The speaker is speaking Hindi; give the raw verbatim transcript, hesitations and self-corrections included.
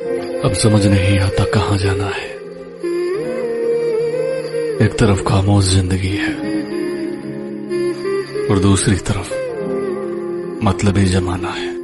अब समझ नहीं आता कहाँ जाना है। एक तरफ खामोश जिंदगी है और दूसरी तरफ मतलबी जमाना है।